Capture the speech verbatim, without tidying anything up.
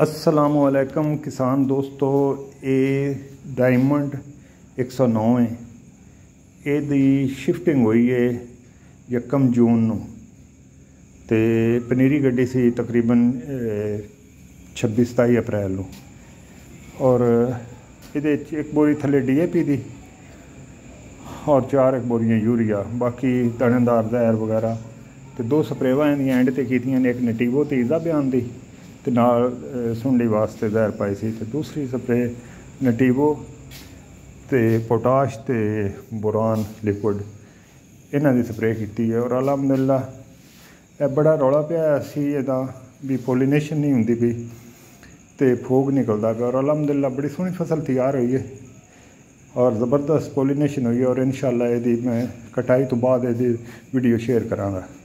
अस्सलामुअलैकुम किसान दोस्तों, ये डायमंड एक सौ नौ है। ਇਹਦੀ ਸ਼ਿਫਟਿੰਗ ਹੋਈ ਹੈ ਯਕਮ ਜੂਨ ਨੂੰ ਤੇ ਪਨੀਰੀ ਗੱਡੀ ਸੀ ਤਕਰੀਬਨ ਛੱਬੀ ਸਤਾਈ ਅਪ੍ਰੈਲ ਨੂੰ। ਔਰ ਇਹਦੇ ਇੱਕ ਬੋਰੀ ਥੱਲੇ ਡੀ ਏ ਪੀ ਦੀ और चार एक बोरियां यूरिया, बाकी दानेदार जहर वगैरह तो दो स्प्रेवां इंदियां एंड ते कीतियां ने, एक नटीवो तीजा बयान दी ते नाल सुंडी वास्ते जहर पाई सी, ते दूसरी स्प्रे नटीवो ते पोटाश ते बोरान लिक्विड इन्हां दी स्प्रे कीती है। और अलहमदुलिल्लाह यह बड़ा रौला पिया सी इहदा भी पोलीनेशन नहीं हुंदी पई ते फोग निकलदा पिया। और अलहमदुलिल्लाह बड़ी सोहनी फसल तैयार हुई है और ज़बरदस्त पोलीनेशन हुई है। और इंशाअल्लाह यदि मैं कटाई तो बाद यदि वीडियो शेयर करांगा।